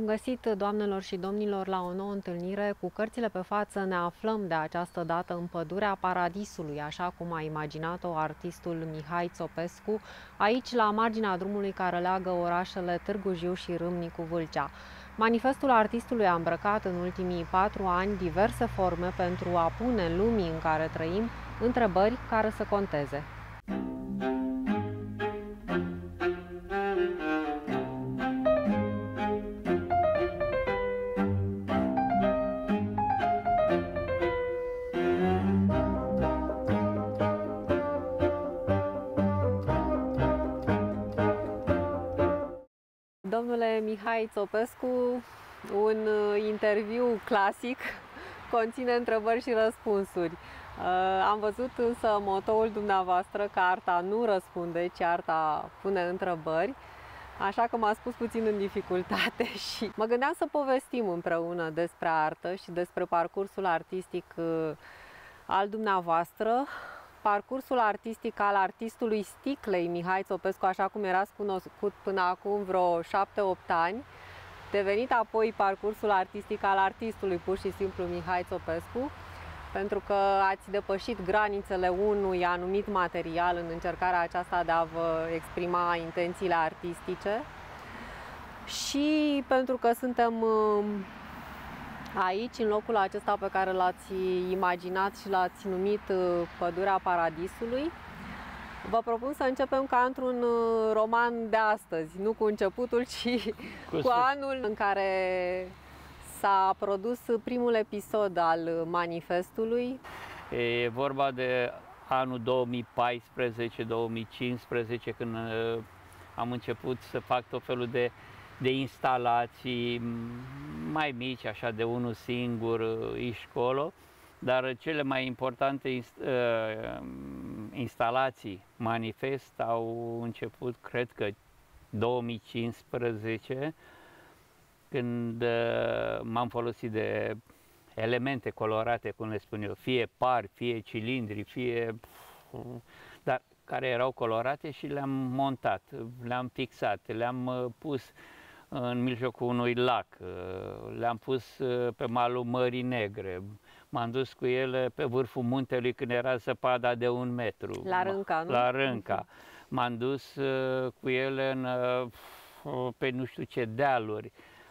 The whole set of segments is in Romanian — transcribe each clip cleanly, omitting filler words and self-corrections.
Bun găsit, doamnelor și domnilor, la o nouă întâlnire. Cu cărțile pe față ne aflăm de această dată în Pădurea Paradisului, așa cum a imaginat-o artistul Mihai Țopescu, aici la marginea drumului care leagă orașele Târgu Jiu și Râmnicu Vâlcea. Manifestul artistului a îmbrăcat în ultimii 4 ani diverse forme pentru a pune în lumii în care trăim întrebări care să conteze. Domnule Mihai Țopescu, un interviu clasic conține întrebări și răspunsuri. Am văzut însă motoul dumneavoastră că arta nu răspunde, ci arta pune întrebări, așa că m-a spus puțin în dificultate și mă gândeam să povestim împreună despre artă și despre parcursul artistic al dumneavoastră. Parcursul artistic al artistului Sticlei, Mihai Țopescu, așa cum erați cunoscut până acum vreo 7-8 ani, devenit apoi parcursul artistic al artistului pur și simplu Mihai Țopescu, pentru că ați depășit granițele unui anumit material în încercarea aceasta de a vă exprima intențiile artistice și pentru că suntem aici, în locul acesta pe care l-ați imaginat și l-ați numit Pădurea Paradisului. Vă propun să începem ca într-un roman de astăzi, nu cu începutul, ci cu anul în care s-a produs primul episod al manifestului. E vorba de anul 2014-2015, când am început să fac tot felul de instalații mai mici, așa de unul singur, aici colo, dar cele mai importante instalații manifest au început, cred că 2015, când m-am folosit de elemente colorate, cum le spun eu, fie pari, fie cilindri, dar care erau colorate și le-am montat, le-am fixat, le-am pus în mijlocul unui lac, le-am pus pe malul Mării Negre, m-am dus cu ele pe vârful muntelui când era zăpada de 1 metru. La Rânca, nu? La Rânca. M-am dus cu ele pe nu știu ce dealuri.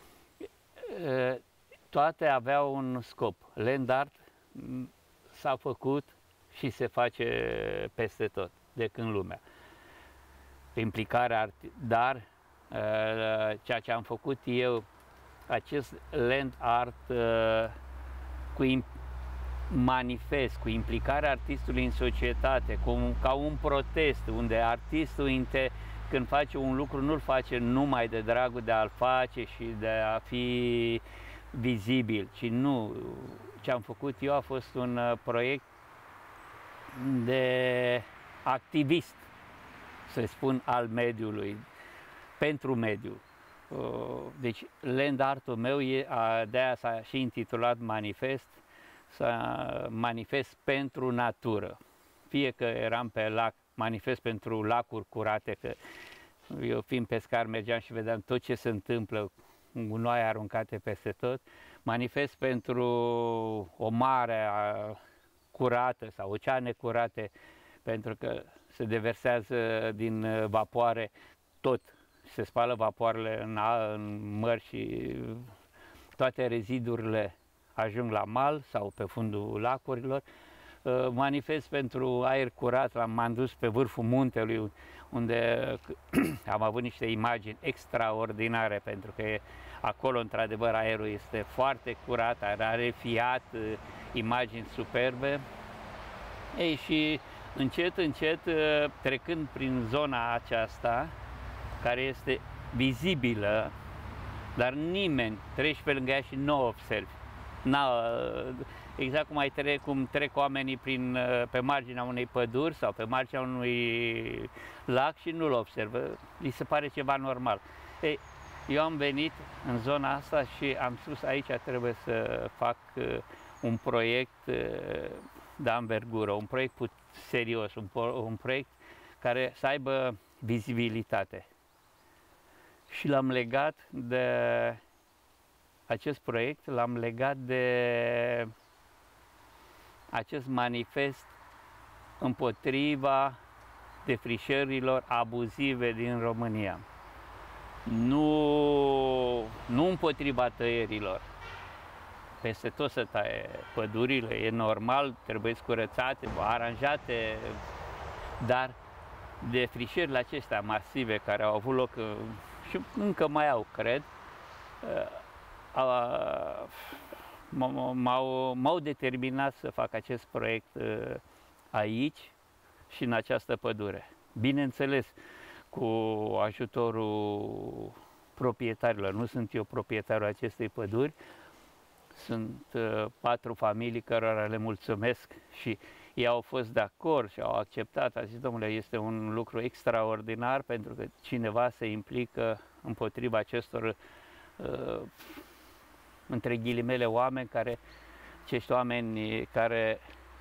Toate aveau un scop. Land art s-a făcut și se face peste tot, de când lumea. Implicarea dar ceea ce am făcut eu, acest land art cu manifest, cu implicarea artistului în societate, ca un protest, unde artistul când face un lucru nu-l face numai de dragul de a-l face și de a fi vizibil, ci nu. Ce am făcut eu a fost un proiect de activist, să spun, al mediului, pentru mediu. Deci land art-ul meu, de-aia s-a și intitulat Manifest, manifest pentru natură. Fie că eram pe lac, manifest pentru lacuri curate, că eu fiind pescar mergeam și vedeam tot ce se întâmplă, gunoaie aruncate peste tot, manifest pentru o mare curată sau oceane curate, pentru că se deversează din vapoare tot, se spală vapoarele în mări și toate rezidurile ajung la mal sau pe fundul lacurilor. Manifest pentru aer curat, m-am dus pe vârful muntelui, unde am avut niște imagini extraordinare, pentru că acolo, într-adevăr, aerul este foarte curat, are fiat, imagini superbe. Ei, și încet, încet, trecând prin zona aceasta, care este vizibilă, dar nimeni trece pe lângă ea și nu o observi. Exact cum trec oamenii pe marginea unei păduri sau pe marginea unui lac și nu-l observă, li se pare ceva normal. Ei, eu am venit în zona asta și am spus, aici trebuie să fac un proiect de anvergură, un proiect serios, un proiect care să aibă vizibilitate. Și l-am legat de acest proiect l-am legat de acest manifest împotriva defrișărilor abuzive din România. Nu împotriva tăierilor. Peste tot se taie pădurile, e normal, trebuie curățate, aranjate, dar defrișările acestea masive care au avut loc și încă mai au, cred, m-au determinat să fac acest proiect aici și în această pădure. Bineînțeles, cu ajutorul proprietarilor. Nu sunt eu proprietarul acestei păduri, sunt 4 familii cărora le mulțumesc și ei au fost de acord și au acceptat. A zis, domnule, este un lucru extraordinar pentru că cineva se implică împotriva acestor între ghilimele oameni care, acești oameni care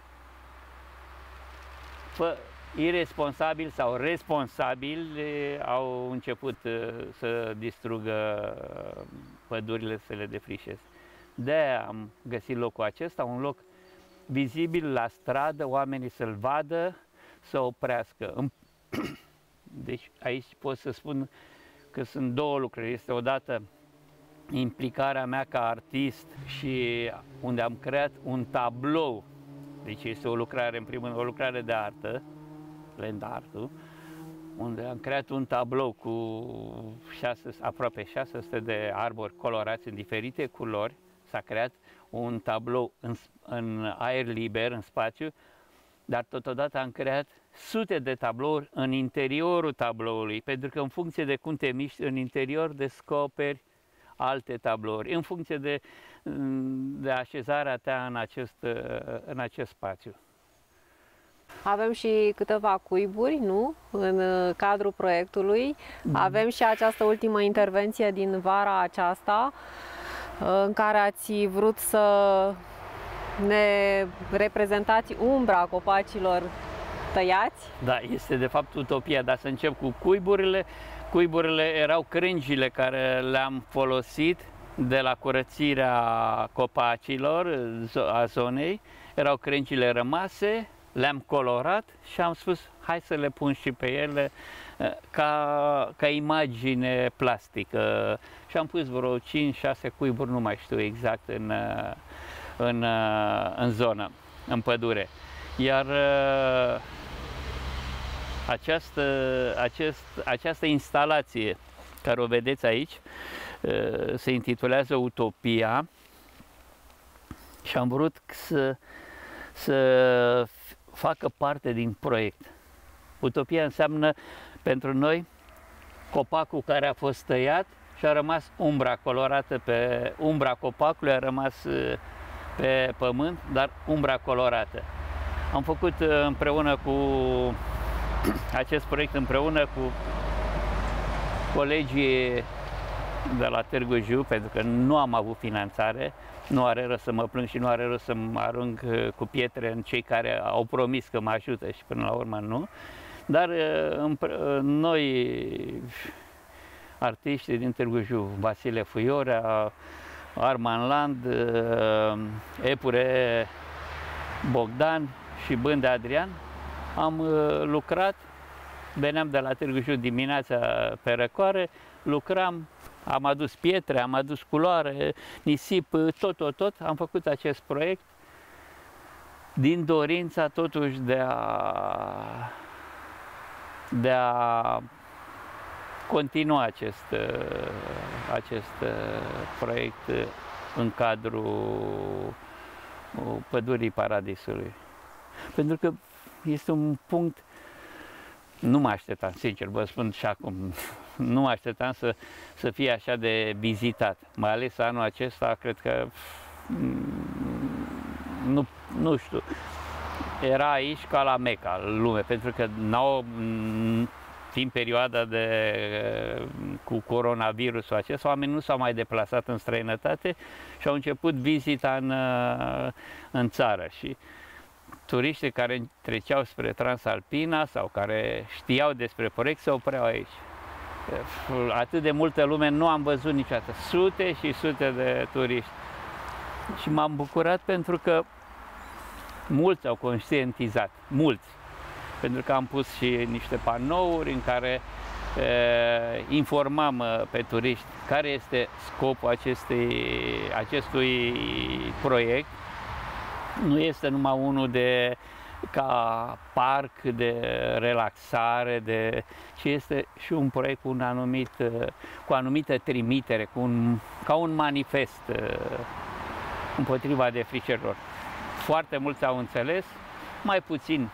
irresponsabili sau responsabili au început să distrugă pădurile, să le defrișeze. De-aia am găsit locul acesta, un loc vizibil la stradă, oamenii să-l vadă, să oprească. Deci aici pot să spun că sunt 2 lucruri. Este odată implicarea mea ca artist și unde am creat un tablou. Deci este o lucrare, în primul rând, o lucrare de artă, land art-ul, unde am creat un tablou cu aproape 600 de arbori colorați în diferite culori. S-a creat un tablou în aer liber, în spațiu, dar totodată am creat sute de tablouri în interiorul tabloului, pentru că în funcție de cum te miști în interior, descoperi alte tablouri, în funcție de așezarea ta în acest spațiu. Avem și câteva cuiburi, nu? În cadrul proiectului. Avem și această ultimă intervenție din vara aceasta, în care ați vrut să ne reprezentați umbra copacilor tăiați. Da, este de fapt utopia, dar să încep cu cuiburile. Cuiburile erau crengile care le-am folosit de la curățirea copacilor, a zonei. Erau crengile rămase, le-am colorat și am spus hai să le pun și pe ele ca imagine plastică. Și am pus vreo 5-6 cuiburi, nu mai știu exact, în zonă, în pădure. Iar această instalație care o vedeți aici se intitulează Utopia și am vrut să facă parte din proiect. Utopia înseamnă pentru noi copacul care a fost tăiat și a rămas umbra colorată pe umbra copacului, a rămas pe pământ, dar umbra colorată. Am făcut împreună cu acest proiect împreună cu colegii de la Târgu Jiu, pentru că nu am avut finanțare. Nu are rost să mă plâng și nu are rost să mă arunc cu pietre în cei care au promis că mă ajută și până la urmă nu. Dar noi, artiștii din Târgu Jiu, Vasile Fuiorea, Arman Land, Epure Bogdan și Bânde Adrian, am lucrat, veneam de la Târgu Jiu dimineața pe răcoare, lucram, am adus pietre, am adus culoare, nisip, tot. Am făcut acest proiect din dorința totuși de a continua acest proiect în cadrul Pădurii Paradisului. Pentru că este un punct, nu mă așteptam, sincer, vă spun și acum, nu mă așteptam să fie așa de vizitat. Mai ales anul acesta, cred că, nu știu, era aici ca la Meca, lume, pentru că fiind perioada cu coronavirusul acesta, oamenii nu s-au mai deplasat în străinătate și au început vizita în țară. Și turiștii care treceau spre Transalpina sau care știau despre proiect se opreau aici. atât de multă lume nu am văzut niciodată. Sute și sute de turiști. Și m-am bucurat pentru că mulți au conștientizat, mulți. Pentru că am pus și niște panouri în care informam pe turiști care este scopul acestui proiect. Nu este numai unul ca parc de relaxare, ci este și un proiect cu o anumită trimitere, ca un manifest împotriva defrișărilor. Foarte mulți au înțeles, mai puțin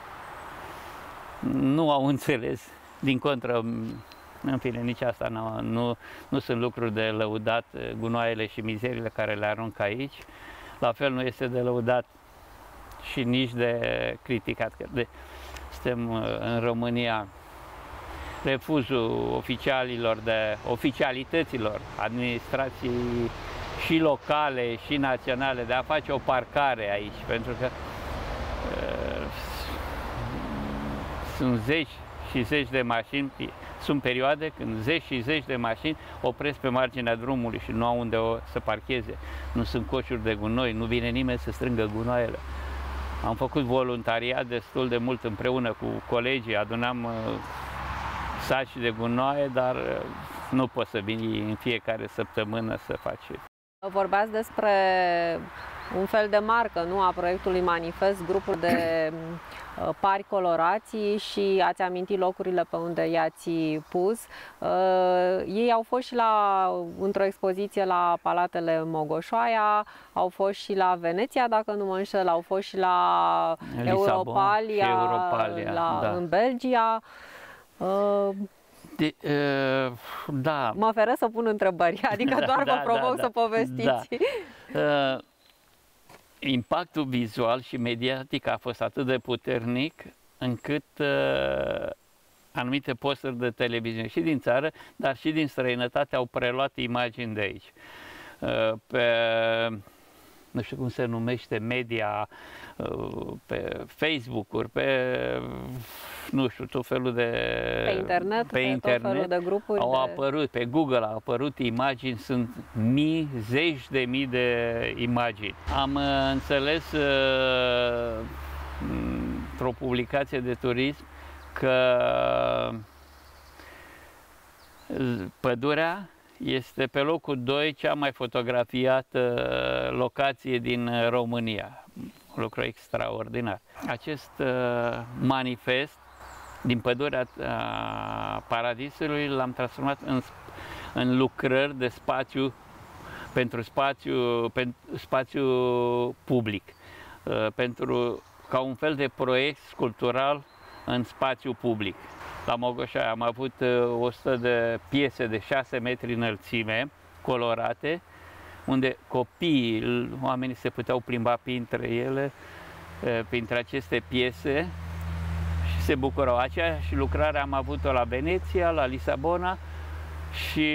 nu au înțeles. Din contră, în fine, nici asta nu sunt lucruri de lăudat, gunoaiele și mizerile care le arunc aici. La fel nu este de lăudat și nici de criticat. Suntem în România, refuzul oficialităților, administrații și locale și naționale de a face o parcare aici, pentru că sunt zeci și zeci de mașini, sunt perioade când zeci și zeci de mașini opresc pe marginea drumului și nu au unde să parcheze. Nu sunt coșuri de gunoi, nu vine nimeni să strângă gunoaiele. Am făcut voluntariat destul de mult împreună cu colegii, adunam saci de gunoaie, dar nu poți să vii în fiecare săptămână să faci. Vorbeați despre un fel de marcă, nu, a proiectului Manifest, grupul de pari colorați, și ați amintit locurile pe unde i-ați pus. Ei au fost și într-o expoziție la Palatele Mogoșoaia, au fost și la Veneția, dacă nu mă înșel, au fost și la Europalia, da. În Belgia. Da. Mă feresc să pun întrebări, adică doar vă provoc să povestiți. Da. Impactul vizual și mediatic a fost atât de puternic încât anumite posturi de televiziune și din țară, dar și din străinătate au preluat imagini de aici. Nu știu cum se numește, media, pe Facebook-uri, nu știu, tot felul de... Pe internet, tot felul de grupuri. Au apărut, pe Google au apărut imagini, sunt zeci de mii de imagini. Am înțeles într-o publicație de turism că pădurea este pe locul 2 cea mai fotografiată locație din România. Un lucru extraordinar. Acest manifest din pădurea Paradisului l-am transformat în lucrări de pentru spațiu public, ca un fel de proiect sculptural în spațiu public. La Mogoșoaia am avut 100 de piese de 6 metri înălțime, colorate, unde copiii, oamenii se puteau plimba printre ele, printre aceste piese și se bucurau. Aceeași lucrare am avut-o la Veneția, la Lisabona și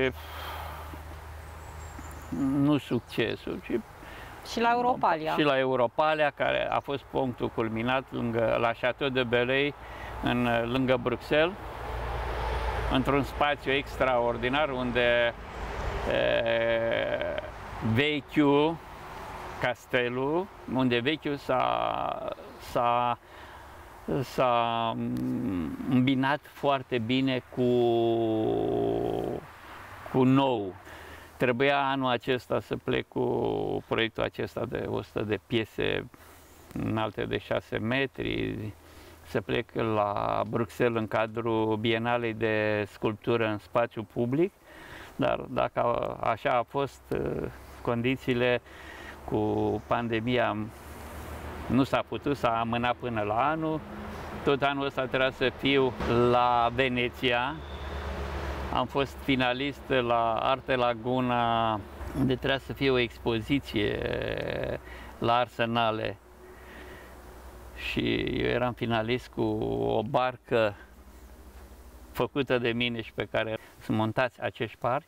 nu succesul, ci și la Europalia. Și la Europalia, care a fost punctul culminat la Château de Belley, lângă Bruxelles, într-un spațiu extraordinar unde vechiul castelul, unde vechiul s-a îmbinat foarte bine cu nou. Trebuia anul acesta să plec cu proiectul acesta de 100 de piese înalte de 6 metri, să plec la Bruxelles în cadrul Bienalei de sculptură în spațiu public, dar dacă așa a fost condițiile cu pandemia, nu s-a putut, s-a amânat până la anul. Tot anul ăsta trebuia să fiu la Veneția. Am fost finalist la Arte Laguna, unde trebuia să fie o expoziție la Arsenale. Și eu eram finalist cu o barcă făcută de mine și pe care sunt montați acești pari.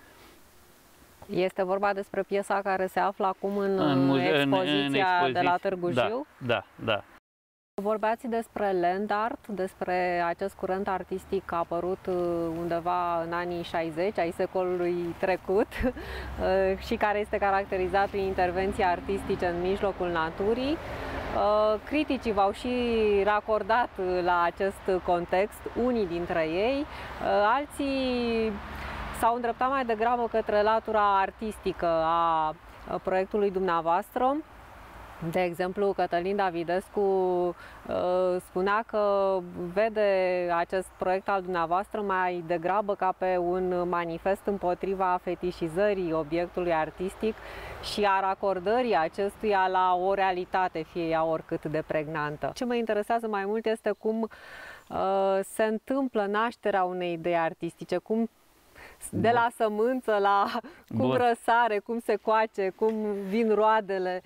Este vorba despre piesa care se află acum în expoziția de la Târgu Jiu? Da. Vorbeați despre land art, despre acest curent artistic apărut undeva în anii 60 ai secolului trecut și care este caracterizat prin intervenții artistice în mijlocul naturii. Criticii v-au și racordat la acest context, unii dintre ei, alții s-au îndreptat mai degrabă către latura artistică a proiectului dumneavoastră. De exemplu, Cătălin Davidescu spunea că vede acest proiect al dumneavoastră mai degrabă ca pe un manifest împotriva fetișizării obiectului artistic și a racordării acestuia la o realitate, fie ea oricât de pregnantă. Ce mă interesează mai mult este cum se întâmplă nașterea unei idei artistice, cum de la sămânță la cum răsare, cum se coace, cum vin roadele.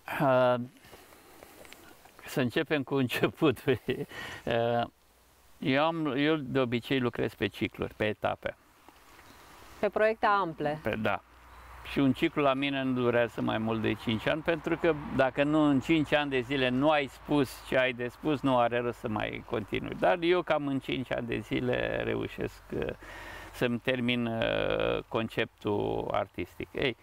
Să începem cu început. Eu de obicei lucrez pe cicluri, pe etape. Pe proiecte ample. Da. Și un ciclu la mine nu durează mai mult de 5 ani, pentru că dacă nu în 5 ani de zile nu ai spus ce ai de spus, nu are rost să mai continui. Dar eu cam în 5 ani de zile reușesc să-mi termin conceptul artistic. Ei,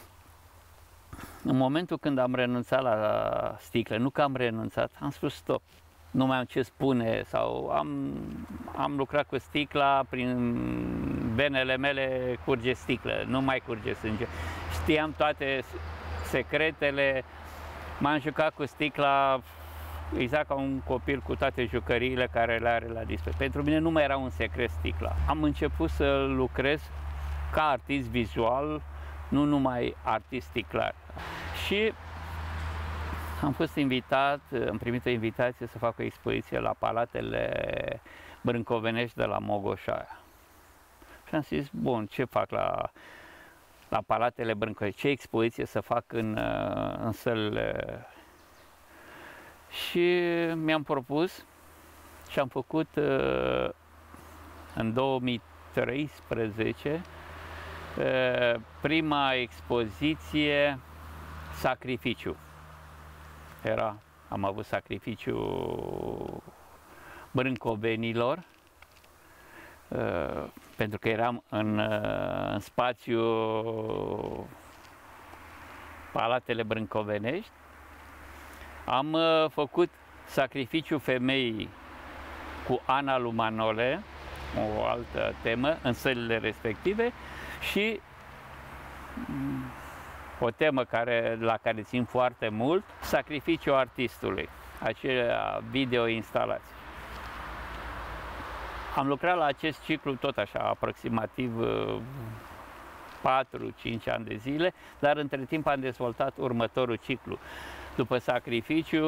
în momentul când am renunțat la sticlă, nu că am renunțat, am spus stop, nu mai am ce spune, sau am lucrat cu sticla, prin venele mele curge sticlă, nu mai curge sânge. Știam toate secretele, m-am jucat cu sticla exact ca un copil cu toate jucăriile care le are la dispoziție. Pentru mine nu mai era un secret sticla. Am început să lucrez ca artist vizual, nu numai artist sticlar. Și am fost invitat, am primit o invitație să fac o expoziție la Palatele Brâncovenești de la Mogoșoaia. Și am zis, bun, ce fac la Palatele Brâncovenești? Ce expoziție să fac în sălile? Și mi-am propus și am făcut în 2013 prima expoziție Sacrificiu. Am avut Sacrificiu brâncovenilor, pentru că eram în spațiu Palatele Brâncovenești. Am făcut Sacrificiu femeii cu Ana lui Manole, o altă temă, în sălile respective, și o temă la care țin foarte mult, Sacrificiul artistului, acea video-instalație. Am lucrat la acest ciclu tot așa, aproximativ 4-5 ani de zile, dar între timp am dezvoltat următorul ciclu. După Sacrificiu...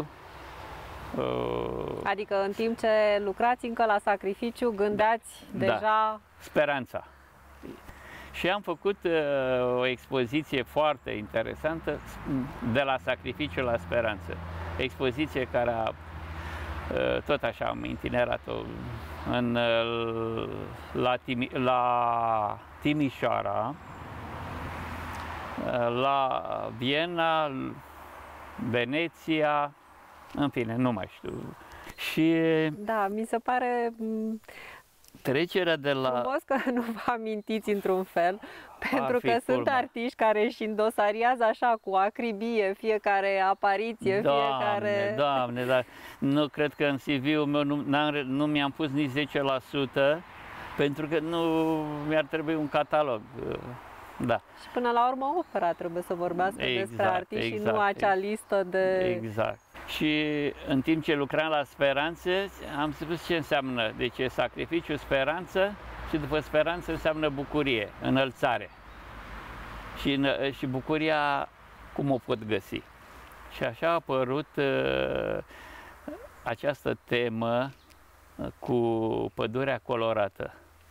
Adică în timp ce lucrați încă la Sacrificiu, gândeați deja... Speranța. Și am făcut o expoziție foarte interesantă, de la Sacrificiu la Speranță. Expoziție care tot așa am itinerat-o la Timișoara, la Viena, Veneția, în fine, nu mai știu. Și da, mi se pare trecerea de la... frumos că nu vă amintiți într-un fel, pentru că sunt artiști care își îndosariază așa cu acribie fiecare apariție, fiecare... Doamne, dar nu cred că în CV-ul meu nu mi-am pus nici 10%, pentru că nu mi-ar trebui un catalog. Da. Și până la urmă opera trebuie să vorbească despre artiști și nu acea listă de... Exact. Și în timp ce lucram la Speranță, am spus ce înseamnă. Deci e Sacrificiu, Speranță și după Speranță înseamnă bucurie, înălțare. Și bucuria cum o pot găsi. Și așa a apărut această temă cu pădurea colorată.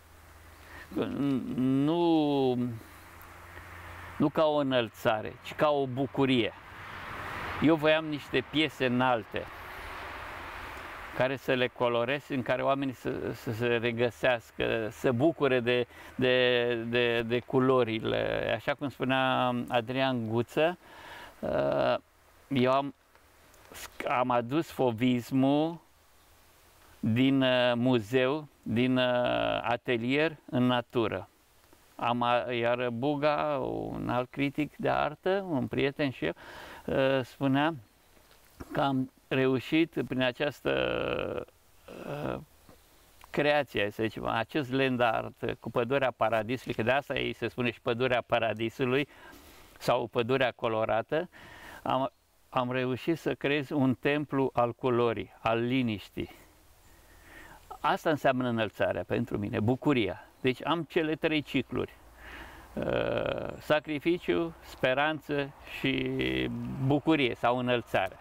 Nu ca o înălțare, ci ca o bucurie. Eu voiam niște piese înalte, care să le colorez, în care oamenii să se regăsească, să bucure de culorile. Așa cum spunea Adrian Guță, eu am am adus fovismul din muzeu, din atelier în natură. Iar Buga, un alt critic de artă, un prieten și eu, spunea că am reușit prin această creație, să zicem, acest land art cu pădurea paradisului, că de asta ei se spune și pădurea paradisului sau pădurea colorată, am reușit să creez un templu al culorii, al liniștii. Asta înseamnă înălțarea pentru mine, bucuria. Deci am cele 3 cicluri. Sacrificiu, speranță și bucurie sau înălțare.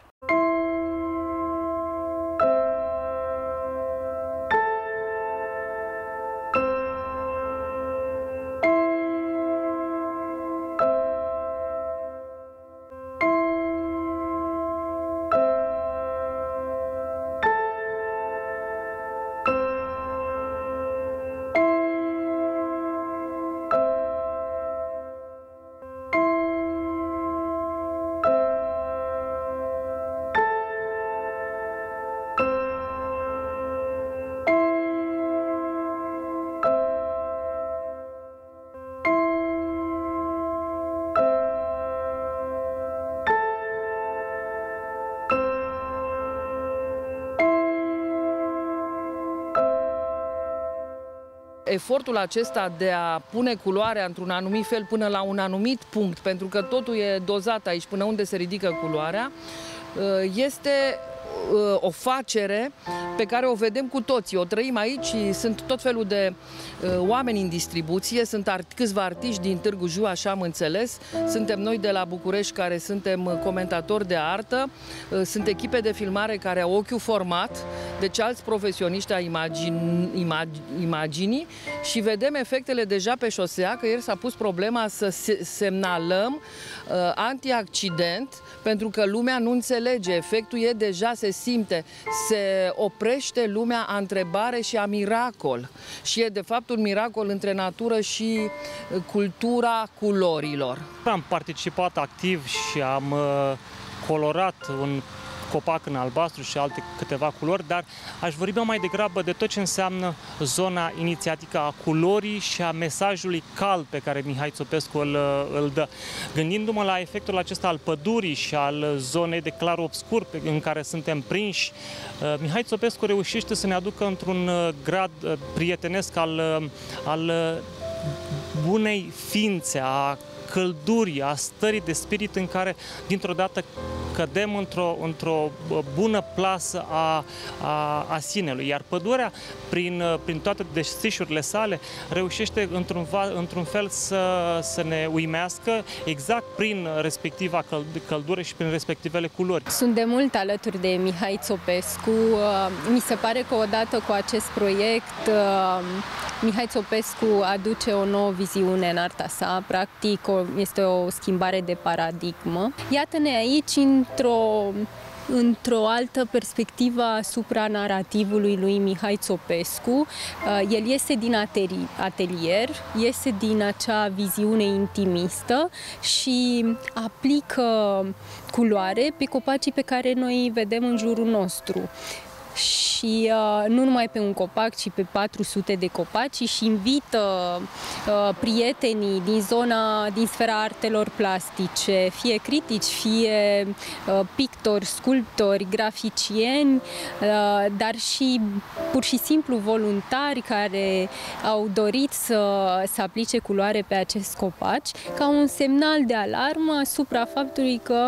Efortul acesta de a pune culoarea într-un anumit fel până la un anumit punct, pentru că totul e dozat aici până unde se ridică culoarea, este o facere pe care o vedem cu toții. O trăim aici și sunt tot felul de oameni în distribuție, sunt câțiva artiști din Târgu Jiu, așa am înțeles, suntem noi de la București care suntem comentatori de artă, sunt echipe de filmare care au ochiul format, deci alți profesioniști ai imaginii și vedem efectele deja pe șosea, că ieri s-a pus problema să semnalăm anti-accident, pentru că lumea nu înțelege, efectul e deja, se simte, se oprește lumea a întrebare și a miracol. Și e de fapt un miracol între natură și cultura culorilor. Am participat activ și am colorat un copac în albastru și alte câteva culori, dar aș vorbi mai degrabă de tot ce înseamnă zona inițiatică a culorii și a mesajului cald pe care Mihai Țopescu îl dă. Gândindu-mă la efectul acesta al pădurii și al zonei de clar-obscur în care suntem prinși, Mihai Țopescu reușește să ne aducă într-un grad prietenesc al bunei ființe, a căldurii, a stării de spirit în care dintr-o dată cădem într-o bună plasă a sinelui. Iar pădurea, prin toate destișurile sale, reușește într-un fel să ne uimească exact prin respectiva căldură și prin respectivele culori. Sunt de mult alături de Mihai Țopescu. Mi se pare că odată cu acest proiect Mihai Țopescu aduce o nouă viziune în arta sa, practic este o schimbare de paradigmă. Iată-ne aici într-o altă perspectivă asupra narativului lui Mihai Țopescu. El iese din atelier, iese din acea viziune intimistă și aplică culoare pe copacii pe care noi îi vedem în jurul nostru. Și nu numai pe un copac, ci pe 400 de copaci și invită prietenii din sfera artelor plastice, fie critici, fie pictori, sculptori, graficieni, dar și pur și simplu voluntari care au dorit să aplice culoare pe acest copaci, ca un semnal de alarmă asupra faptului că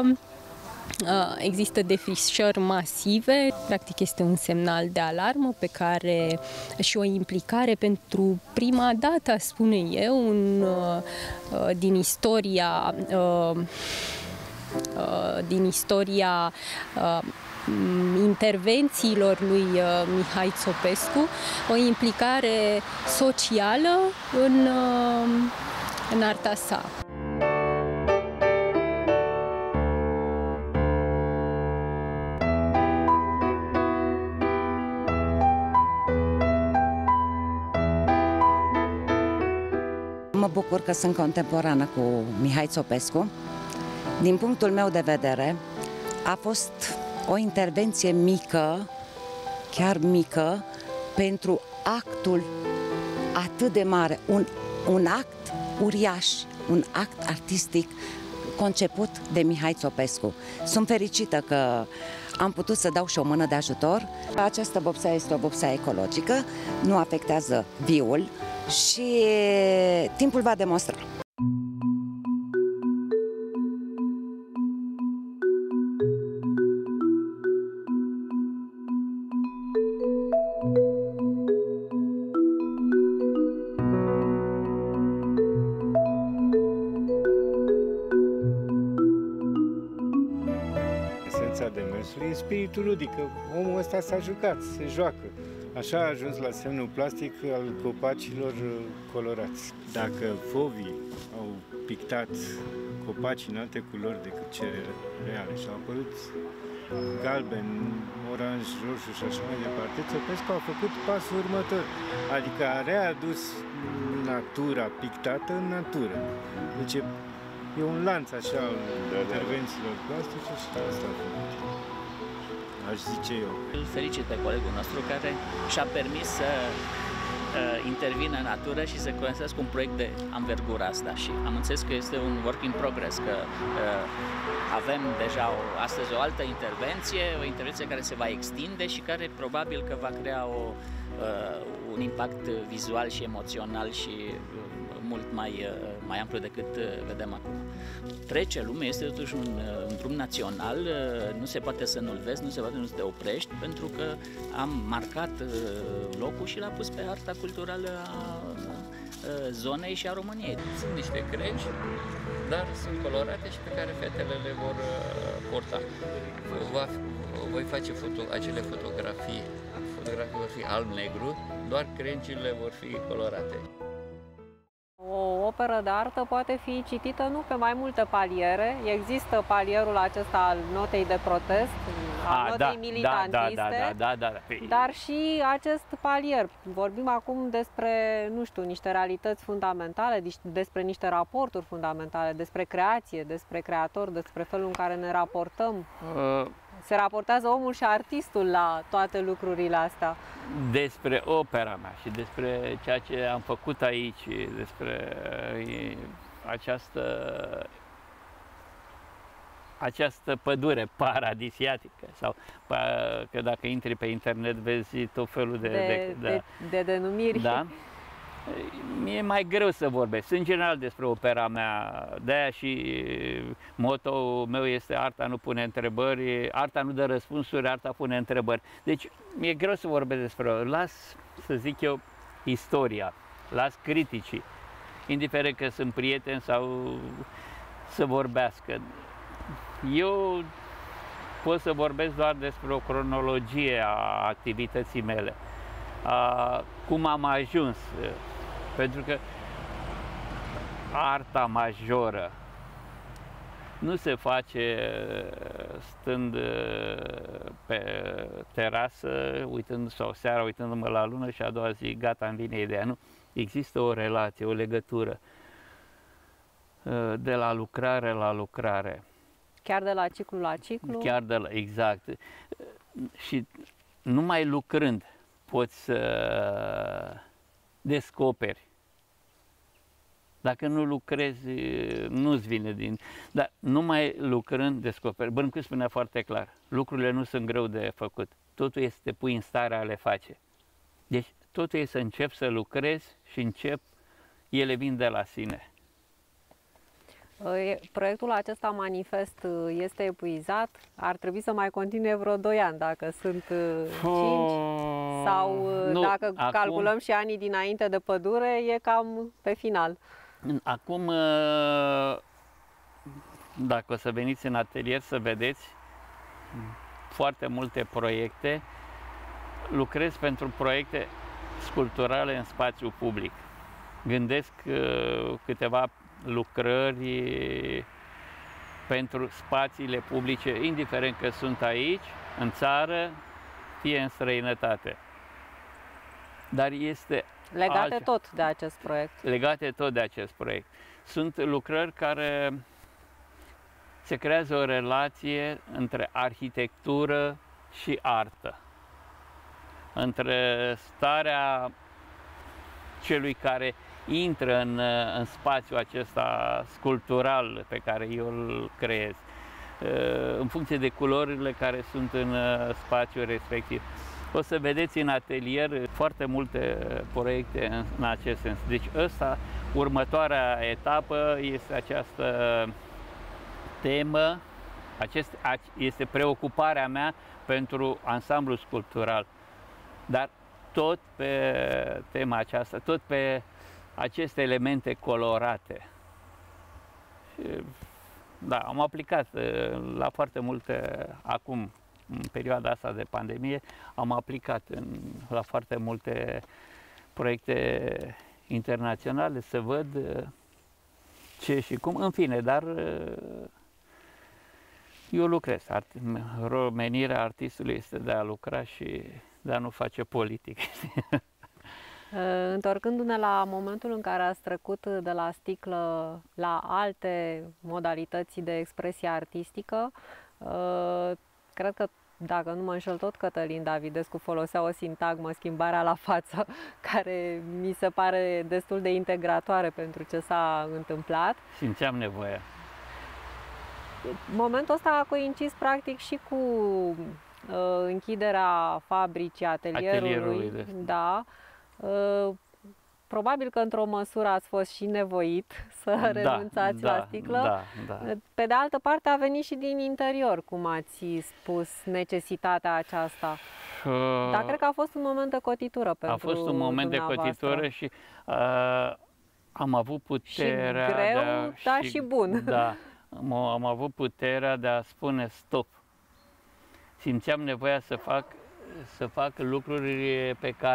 există defrișări masive, practic este un semnal de alarmă pe care și o implicare pentru prima dată, spune eu, din istoria intervențiilor lui Mihai Țopescu, o implicare socială în arta sa. Mă bucur că sunt contemporană cu Mihai Țopescu. Din punctul meu de vedere, a fost o intervenție mică, chiar mică, pentru actul atât de mare, un act uriaș, un act artistic conceput de Mihai Țopescu. Sunt fericită că am putut să dau și o mână de ajutor. Această vopsea este o vopsea ecologică, nu afectează viul și timpul va demonstra. Esența demersului e spiritul ludic, că omul ăsta s-a jucat, se joacă. Așa a ajuns la semnul plastic al copacilor colorați. Dacă fovii au pictat copaci în alte culori decât cele reale și au apărut galben, oranj, roșu și așa mai departe, Țopescu a făcut pasul următor, adică a readus natura pictată în natură. Deci e un lanț așa al intervențiilor plastice și asta a făcut. Aș zice eu. Îl felicit pe colegul nostru care și-a permis să intervină în natură și să construiască un proiect de anvergura asta. Și am înțeles că este un work in progress, că avem deja astăzi o altă intervenție, o intervenție care se va extinde și care probabil că va crea un impact vizual și emoțional și mult mai amplu decât vedem acum. Trece lumea, este totuși un drum național, nu se poate să nu-l vezi, nu se poate să nu te oprești, pentru că am marcat locul și l-a pus pe harta culturală a zonei și a României. Sunt niște crengi, dar sunt colorate și pe care fetele le vor porta. Voi face acele fotografii vor fi alb-negru, doar crengile vor fi colorate. O operă de artă poate fi citită nu pe mai multe paliere. Există palierul acesta al notei de protest, al notei militantiste, dar și acest palier. Vorbim acum despre, nu știu, niște realități fundamentale, despre niște raporturi fundamentale, despre creație, despre creator, despre felul în care ne raportăm. Se raportează omul și artistul la toate lucrurile astea. Despre opera mea și despre ceea ce am făcut aici, despre această pădure paradisiatică, sau că dacă intri pe internet vezi tot felul de denumiri. Da? Mi-e mai greu să vorbesc, în general, despre opera mea, de-aia și motto-ul meu este arta nu pune întrebări, arta nu dă răspunsuri, arta pune întrebări. Deci mi-e greu să vorbesc despre o, las, să zic eu, istoria, las criticii, indiferent că sunt prieteni sau să vorbească. Eu pot să vorbesc doar despre o cronologie a activității mele, cum am ajuns, pentru că arta majoră nu se face stând pe terasă, uitând, sau seara uitându-mă la lună și a doua zi gata, îmi vine ideea. Nu, există o relație, o legătură de la lucrare la lucrare. Chiar de la ciclu la ciclu? Chiar de la, exact. Și numai lucrând poți să descoperi. Dacă nu lucrezi, nu-ți vine din... Dar numai lucrând descoperi. Băncu spunea foarte clar, lucrurile nu sunt greu de făcut. Totul este să te pui în starea a le face. Deci totul este să începi să lucrezi și ele vin de la sine. Proiectul acesta Manifest este epuizat, ar trebui să mai continue vreo 2 ani, dacă sunt 5, sau nu, dacă calculăm și anii dinainte de pădure, e cam pe final. Acum, dacă o să veniți în atelier să vedeți foarte multe proiecte, lucrez pentru proiecte sculpturale în spațiu public. Gândesc câteva lucrări pentru spațiile publice, indiferent că sunt aici, în țară, fie în străinătate. Dar este legate tot de acest proiect. Legate tot de acest proiect. Sunt lucrări care se creează o relație între arhitectură și artă, între starea celui care intră în spațiul acesta sculptural pe care eu îl creez, în funcție de culorile care sunt în spațiul respectiv. O să vedeți în atelier foarte multe proiecte în acest sens. Deci următoarea etapă este această temă, este preocuparea mea pentru ansamblul sculptural. Dar tot pe tema aceasta, tot pe aceste elemente colorate. Da, am aplicat la foarte multe, acum, în perioada asta de pandemie, am aplicat la foarte multe proiecte internaționale să văd ce și cum, în fine, dar eu lucrez. Menirea artistului este de a lucra și de a nu face politic. Întorcându-ne la momentul în care ați trecut de la sticlă la alte modalități de expresie artistică, cred că, dacă nu mă înșel, tot Cătălin Davidescu folosea o sintagmă, schimbarea la față, care mi se pare destul de integratoare pentru ce s-a întâmplat. Simțeam nevoia. Momentul ăsta a coincis practic și cu închiderea fabricii, atelierului. Da. Probabil că într-o măsură ați fost și nevoit să renunțați la sticlă. Da. Pe de altă parte a venit și din interior, cum ați spus, necesitatea aceasta. Dar cred că a fost un moment de cotitură pentru A fost un moment de cotitură și am avut puterea... Și greu, dar și bun. Da, am avut puterea de a spune stop. Simțeam nevoia să fac lucruri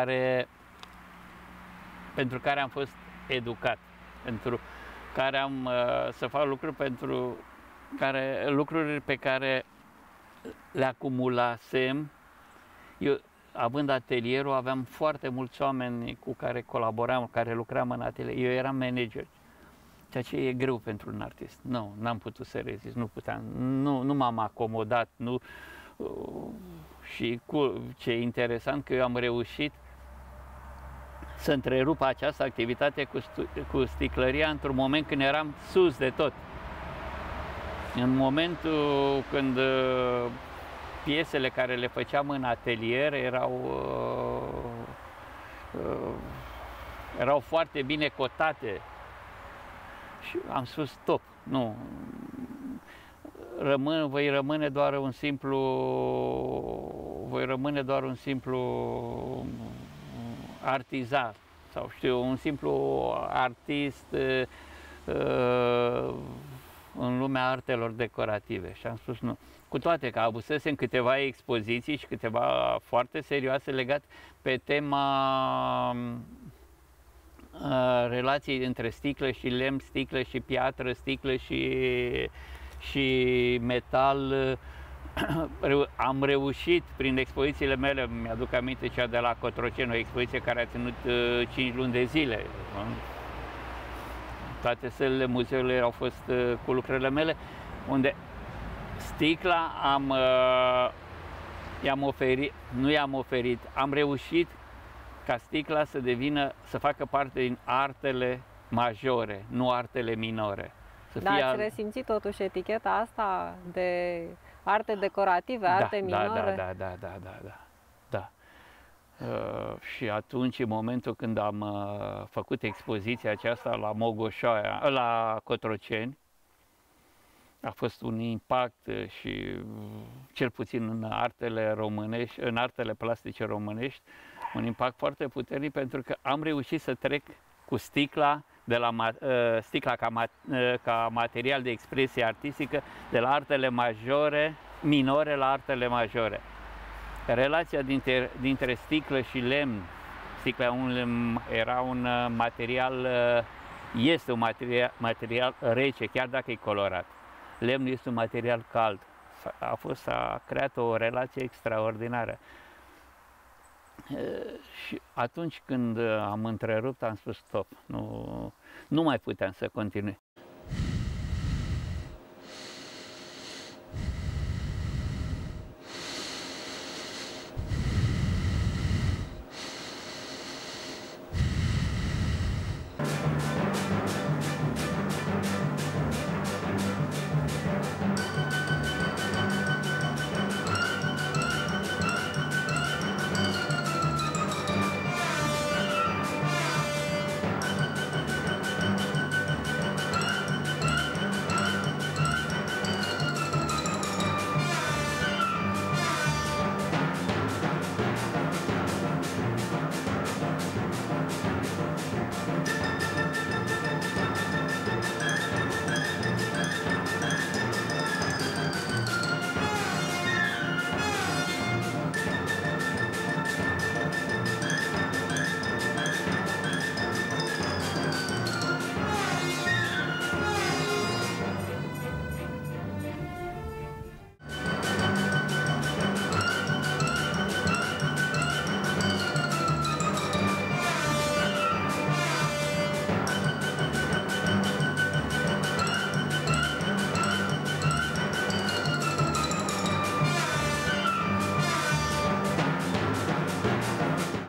pentru care am fost educat, pentru care să fac lucruri pe care le acumulasem. Eu, având atelierul, aveam foarte mulți oameni cu care colaboram, care lucram în atelier. Eu eram manager, ceea ce e greu pentru un artist. Nu, n-am putut să rezist, nu puteam, nu m-am acomodat, nu. Și ce e interesant că eu am reușit să întrerup această activitate cu sticlăria într-un moment când eram sus de tot. În momentul când piesele care le făceam în atelier erau foarte bine cotate și am spus stop, nu. Voi rămâne doar un simplu artizan sau un simplu artist în lumea artelor decorative. Și am spus nu. Cu toate că avusesem câteva expoziții și câteva foarte serioase legate pe tema relației între sticlă și lemn, sticlă și piatră, sticlă și metal. Am reușit prin expozițiile mele, mi-aduc aminte cea de la Cotroceni, o expoziție care a ținut 5 luni de zile. Toate sălile muzeului au fost cu lucrările mele, unde sticla am reușit ca sticla să facă parte din artele majore, nu artele minore. Dar ați resimțit totuși eticheta asta de arte decorative, arte minore? Da. Și atunci, în momentul când am făcut expoziția aceasta la Mogoșoaia, la Cotroceni, a fost un impact și cel puțin în artele românești, în artele plastice românești, un impact foarte puternic, pentru că am reușit să trec cu sticla de la sticla ca material de expresie artistică, de la artele minore la artele majore. Relația dintre sticlă și lemn, sticla era un material, este un material rece, chiar dacă e colorat. Lemnul este un material cald. A creat o relație extraordinară. Și atunci când am întrerupt, am spus stop, nu mai puteam să continui.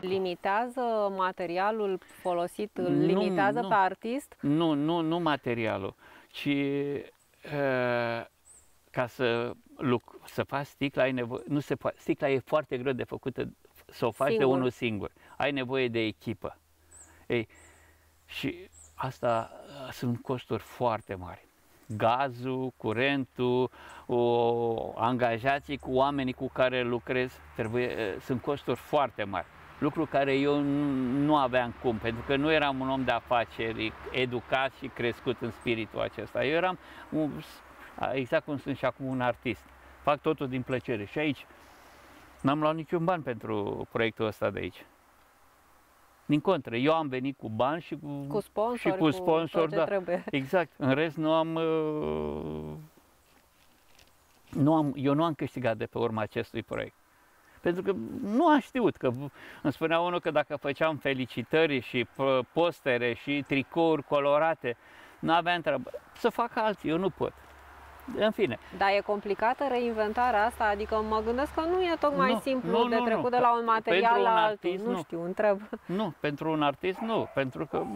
Limitează materialul folosit, îl limitează pe artist? Nu materialul, ci ca să faci sticla, ai nevoie, nu se poate, sticla e foarte greu de făcută, să o faci singur. De unul singur. Ai nevoie de echipă. Ei, și asta sunt costuri foarte mari. Gazul, curentul, angajații cu oamenii cu care lucrez, sunt costuri foarte mari. Lucru care eu nu aveam cum, pentru că nu eram un om de afaceri educat și crescut în spiritul acesta. Eu eram, exact cum sunt și acum, un artist. Fac totul din plăcere și aici n-am luat niciun ban pentru proiectul ăsta de aici. Din contră, eu am venit cu bani și cu sponsor, da. Trebuie. Exact. În rest eu nu am câștigat de pe urma acestui proiect. Pentru că nu am știut, că îmi spunea unul că dacă făceam felicitări și postere și tricouri colorate, nu aveam treabă. Să facă alții, eu nu pot. În fine. Dar e complicată reinventarea asta? Adică mă gândesc că nu e tocmai simplu de trecut de la un material la altul. Nu știu, întreb. Nu, pentru un artist nu, pentru că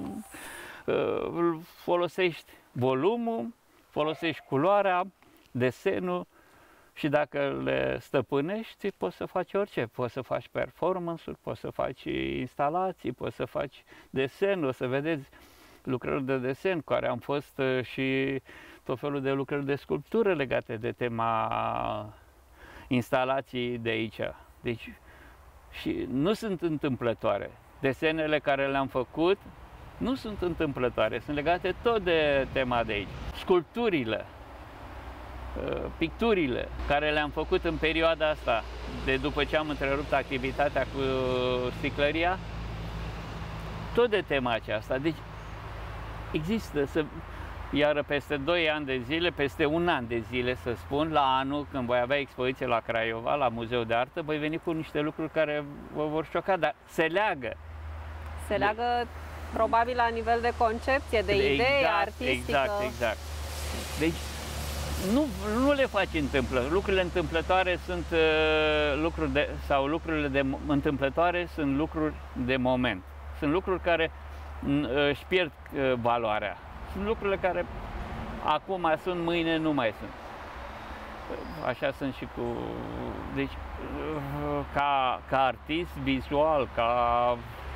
folosești volumul, folosești culoarea, desenul și dacă le stăpânești, poți să faci orice. Poți să faci performance-uri, poți să faci instalații, poți să faci desenul, o să vedeți lucrări de desen, care am fost și tot felul de lucrări de sculptură legate de tema instalației de aici. Deci, și nu sunt întâmplătoare. Desenele care le-am făcut nu sunt întâmplătoare, sunt legate tot de tema de aici. Sculpturile, picturile care le-am făcut în perioada asta, de după ce am întrerupt activitatea cu sticlăria, tot de tema aceasta. Deci există, iar peste 2 ani de zile, peste 1 an de zile, să spun, la anul, când voi avea expoziție la Craiova, la Muzeul de Artă, voi veni cu niște lucruri care vă vor șoca, dar se leagă. Se leagă probabil la nivel de concepție, de idee artistică. Exact. Deci nu le faci întâmplători. Lucrurile întâmplătoare sunt lucrurile întâmplătoare sunt lucruri de moment. Sunt lucruri care își pierd valoarea. Sunt lucrurile care acum sunt, mâine nu mai sunt. Așa sunt și cu... Deci, ca artist vizual, ca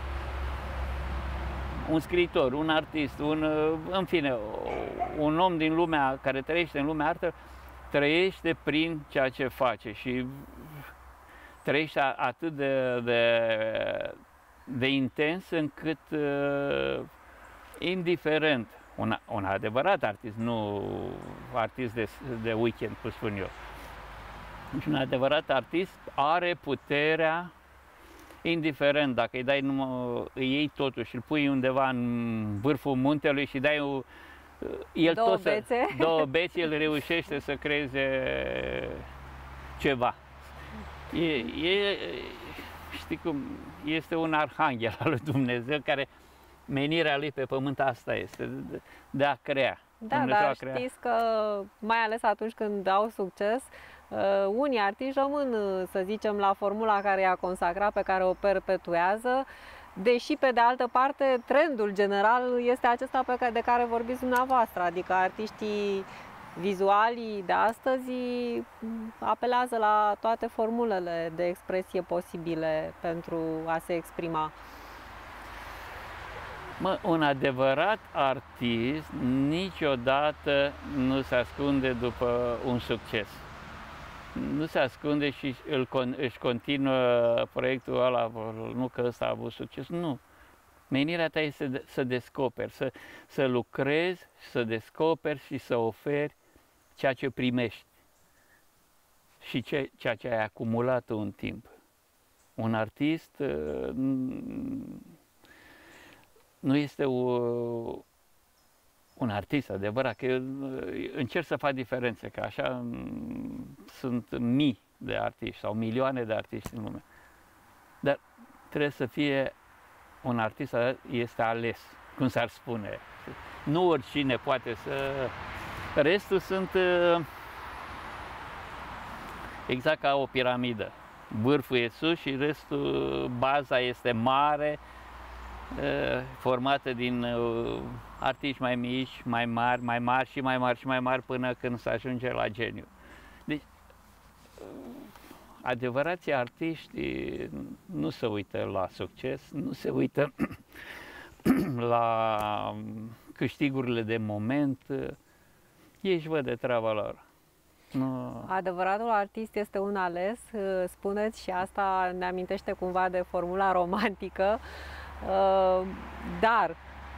un scriitor, un artist, în fine, un om din lumea, care trăiește în lumea artă, trăiește prin ceea ce face și trăiește atât de intens încât, indiferent, un adevărat artist, nu artist de weekend, cum spun eu. Deci un adevărat artist are puterea, indiferent dacă îi iei totul și îl pui undeva în vârful muntelui și dai două bețe, el reușește să creeze ceva. Știi cum, este un arhanghel al lui Dumnezeu care menirea lui pe pământ asta este, de a crea. Da, dar știți că mai ales atunci când au succes, unii artiști rămân, să zicem, la formula care i-a consacrat, pe care o perpetuează, deși pe de altă parte trendul general este acesta de care vorbiți dumneavoastră, adică artiștii vizualii de astăzi apelează la toate formulele de expresie posibile pentru a se exprima. Un adevărat artist niciodată nu se ascunde după un succes. Nu se ascunde și își continuă proiectul ăla, nu că ăsta a avut succes, nu. Menirea ta este să descoperi, să lucrezi, să descoperi și să oferi ceea ce primești și ceea ce ai acumulat în timp. Un artist nu este un artist adevărat, că eu încerc să fac diferențe, că așa sunt mii de artiști sau milioane de artiști în lume. Dar trebuie să fie un artist, este ales, cum s-ar spune. Nu oricine poate să... Restul sunt exact ca o piramidă. Vârful e sus și restul, baza este mare, formată din artiști mai mici, mai mari, mai mari și mai mari și mai mari până când se ajunge la geniu. Deci, adevărații artiști nu se uită la succes, nu se uită la câștigurile de moment, ei își văd de treaba lor. Nu. Adevăratul artist este un ales, spuneți, și asta ne amintește cumva de formula romantică, dar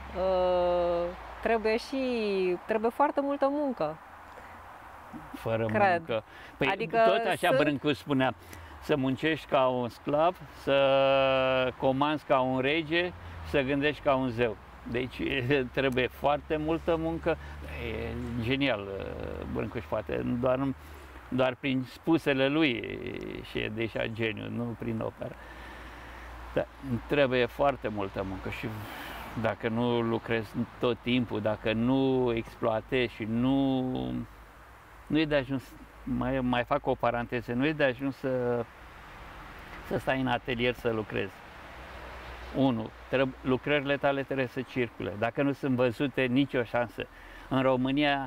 trebuie foarte multă muncă. Fără cred. muncă. Păi Adică tot așa Brâncuș spunea, să muncești ca un sclav, să comanzi ca un rege, să gândești ca un zeu. Deci trebuie foarte multă muncă. E genial Brâncuș, poate doar prin spusele lui și e deja geniu, nu prin operă. Dar trebuie foarte multă muncă și dacă nu lucrezi tot timpul, dacă nu exploatezi și nu e de ajuns, mai fac o paranteză, nu e de ajuns să stai în atelier să lucrezi. 1. Lucrările tale trebuie să circule. Dacă nu sunt văzute, nicio șansă. În România,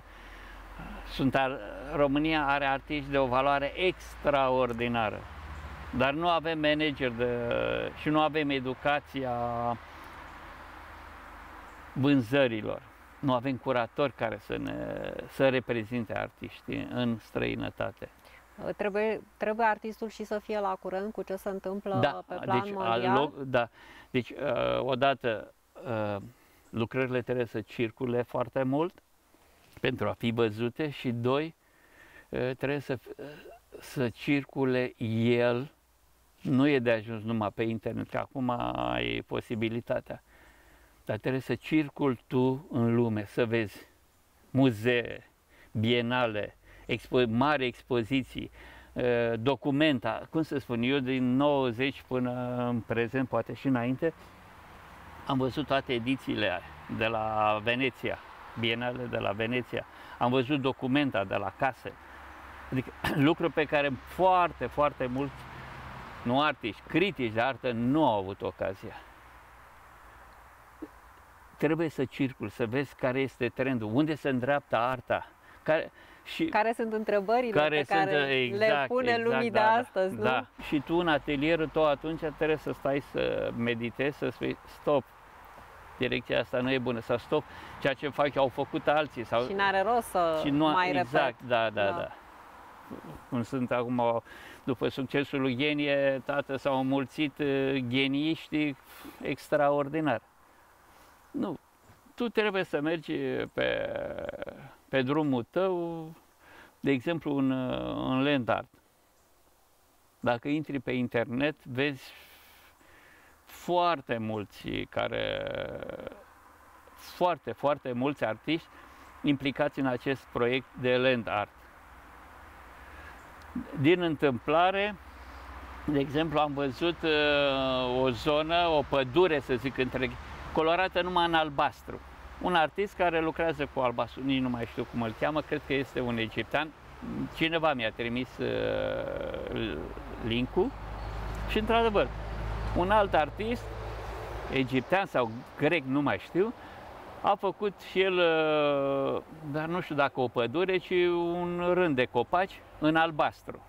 România are artiști de o valoare extraordinară, dar nu avem manager și nu avem educația vânzărilor. Nu avem curatori care să reprezinte artiștii în străinătate. Trebuie artistul și să fie la curent cu ce se întâmplă pe plan mondial? Deci, odată, lucrările trebuie să circule foarte mult pentru a fi văzute și 2, trebuie să circule el, nu e de ajuns numai pe internet, că acum ai posibilitatea, dar trebuie să circuli tu în lume, să vezi muzee, bienale, mari expoziții, documenta, cum să spun, eu din 90 până în prezent, poate și înainte, am văzut toate edițiile de la Veneția, bienale de la Veneția, am văzut documenta de la case, adică lucruri pe care foarte, foarte mulți, nu artiști, critici de artă nu au avut ocazia. Trebuie să circuli, să vezi care este trendul, unde se îndreaptă arta, care sunt întrebările pe care le pune lumii de astăzi, nu? Da, și tu în atelierul tău atunci trebuie să stai să meditezi, să spui stop, direcția asta nu e bună, sau stop, ceea ce fac au făcut alții. Sau, și n-are rost să mai repet. Exact, da. Cum sunt acum, după succesul lui Genie, s-au înmulțit geniiștii extraordinar. Nu, tu trebuie să mergi pe drumul tău, de exemplu în land art. Dacă intri pe internet, vezi foarte mulți artiști implicați în acest proiect de land art. Din întâmplare, de exemplu, am văzut o zonă, o pădure, să zic, colorată numai în albastru. Un artist care lucrează cu albastru, nici nu mai știu cum îl cheamă, cred că este un egiptean. Cineva mi-a trimis link-ul și, într-adevăr, un alt artist, egiptean sau grec, nu mai știu, a făcut și el, dar nu știu dacă o pădure, ci un rând de copaci în albastru.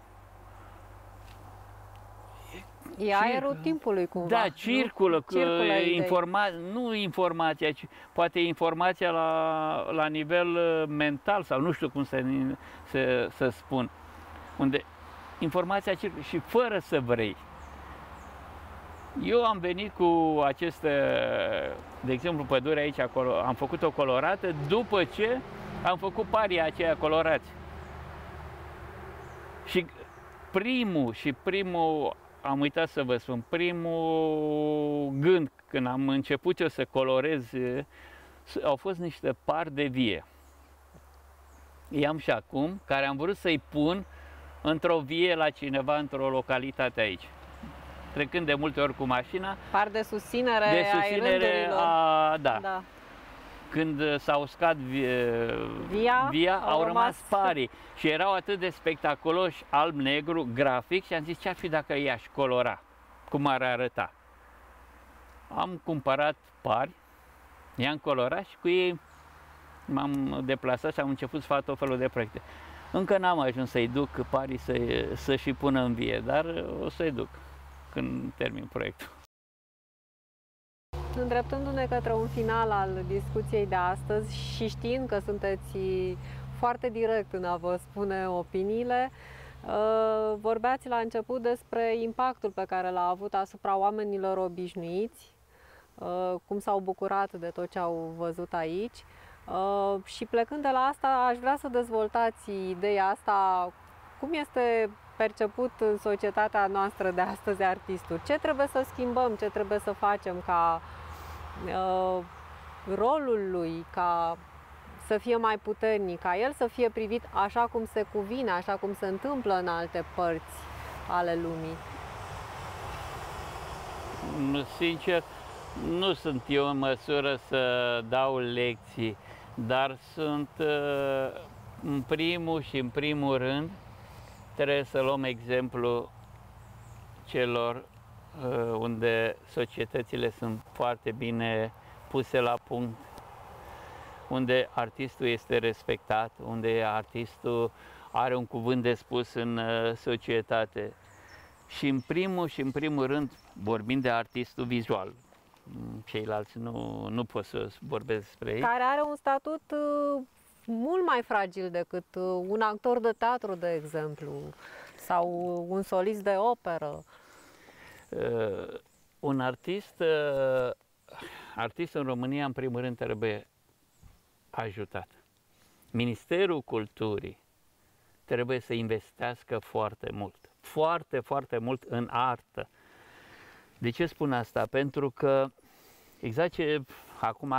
E aerul timpului cumva. Da, circulă nu informația, ci poate informația la nivel mental sau nu știu cum să spun. Unde informația circulă și fără să vrei. Eu am venit cu aceste, de exemplu, pădure aici, acolo, am făcut-o colorată după ce am făcut parii aceia colorați. Și primul, am uitat să vă spun, primul gând când am început eu să colorez, au fost niște pari de vie. I-am și acum, care am vrut să-i pun într-o vie la cineva, într-o localitate aici. Trecând de multe ori cu mașina. Par de susținere a rândurilor. Da. când s-a uscat via, au rămas parii și erau atât de spectaculoși, alb-negru, grafic, și am zis ce-ar fi dacă i-aș colora, cum ar arăta. Am cumpărat pari, i-am colorat și cu ei m-am deplasat și am început să fac tot felul de proiecte. Încă n-am ajuns să-i duc parii să-și pună în vie, dar o să-i duc când termin proiectul. Îndreptându-ne către un final al discuției de astăzi și știind că sunteți foarte direct în a vă spune opiniile, vorbeați la început despre impactul pe care l-a avut asupra oamenilor obișnuiți, cum s-au bucurat de tot ce au văzut aici. Și plecând de la asta, aș vrea să dezvoltați ideea asta, cum este perceput în societatea noastră de astăzi artistul. Ce trebuie să schimbăm, ce trebuie să facem ca rolul lui, ca să fie mai puternic, ca el să fie privit așa cum se cuvine, așa cum se întâmplă în alte părți ale lumii. Sincer, nu sunt eu în măsură să dau lecții, dar sunt în primul și în primul rând trebuie să luăm exemplu celor unde societățile sunt foarte bine puse la punct, unde artistul este respectat, unde artistul are un cuvânt de spus în societate. Și în primul rând vorbim de artistul vizual. Ceilalți nu pot să vorbesc despre ei. Care are un statut mult mai fragil decât un actor de teatru, de exemplu, sau un solist de operă. Un artist în România, în primul rând, trebuie ajutat. Ministerul Culturii trebuie să investească foarte mult, foarte mult în artă. De ce spun asta? Pentru că, exact ce acum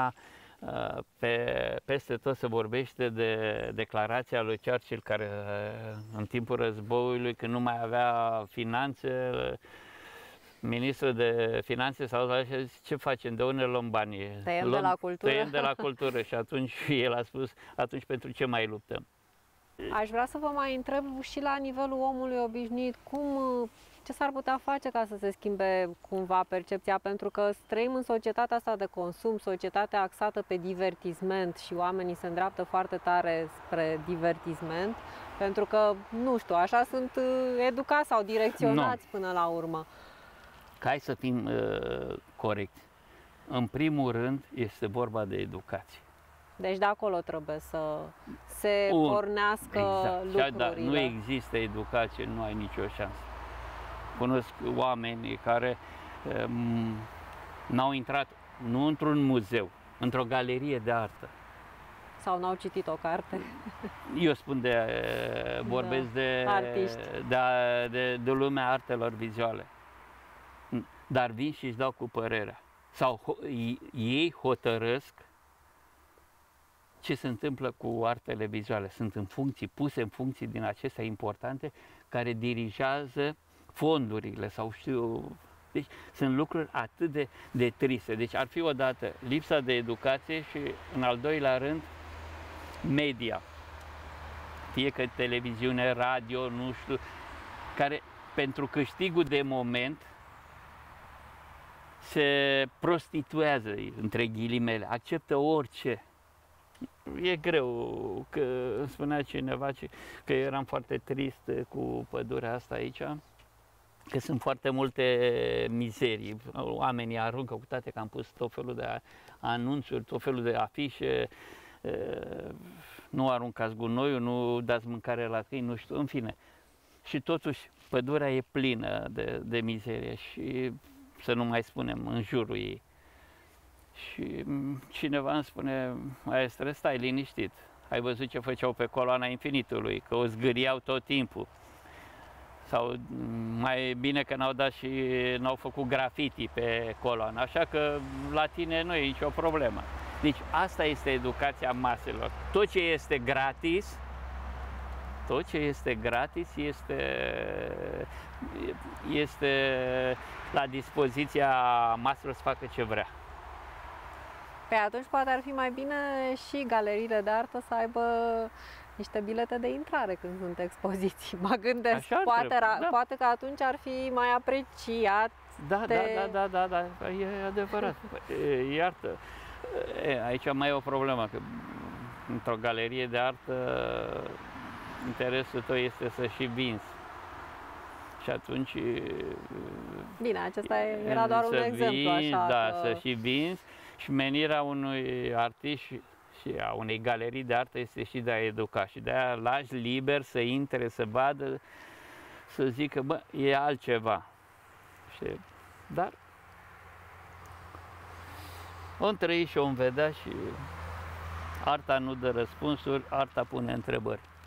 peste tot se vorbește de declarația lui Churchill, care în timpul războiului, când nu mai avea finanțe, ministrul de finanțe sau ce facem, de unde luăm banii? Tăiem de la cultură. Tăiem de la cultură și atunci el a spus, atunci pentru ce mai luptăm? Aș vrea să vă mai întreb și la nivelul omului obișnuit, ce s-ar putea face ca să se schimbe cumva percepția? Pentru că trăim în societatea asta de consum, societatea axată pe divertisment și oamenii se îndreaptă foarte tare spre divertisment, pentru că, nu știu, așa sunt educați sau direcționați până la urmă. Hai să fim corecți. În primul rând este vorba de educație. Deci de acolo trebuie să se pornească lucrurile. Dar nu există educație, nu ai nicio șansă. Cunosc oameni care n-au intrat, nu într-un muzeu, într-o galerie de artă. Sau n-au citit o carte. Eu spun vorbesc de lumea artelor vizuale. Dar vin și își dau cu părerea. Sau ei hotărăsc ce se întâmplă cu artele vizuale. Sunt puse în funcții din acestea importante care dirigează fondurile sau știu. Deci sunt lucruri atât de triste. Deci ar fi odată lipsa de educație și în al doilea rând media. Fie că televiziune, radio, nu știu, care pentru câștigul de moment se prostituează, între ghilimele, acceptă orice. E greu, că îmi spunea cineva că eram foarte trist cu pădurea asta aici, că sunt foarte multe mizerii. Oamenii aruncă, cu toate că am pus tot felul de anunțuri, tot felul de afișe, nu aruncați gunoiul, nu dați mâncare la câini, nu știu, în fine. Și totuși pădurea e plină de mizerie și să nu mai spunem în jurul ei. Și cineva îmi spune, maestre, stai liniștit, ai văzut ce făceau pe coloana infinitului, că o zgâriau tot timpul. Sau mai bine că n-au dat și n-au făcut grafiti pe coloană, așa că la tine nu e nicio problemă. Deci asta este educația maselor. Tot ce este gratis, este la dispoziția maselor să facă ce vrea. Pe atunci poate ar fi mai bine și galeriile de artă să aibă niște bilete de intrare când sunt expoziții. Mă gândesc, poate că atunci ar fi mai apreciat. Da, e adevărat. Iartă, aici mai e o problemă, că într-o galerie de artă interesul tău este să și vinzi. Și atunci... Bine, acesta era doar un exemplu, așa. Da, să și vinzi. Și menirea unui artist și a unei galerii de artă este și de a educa. Și de a lași liber să intre, să vadă, să zică, bă, e altceva. Dar om trăi și om vedea și arta nu dă răspunsuri, arta pune întrebări.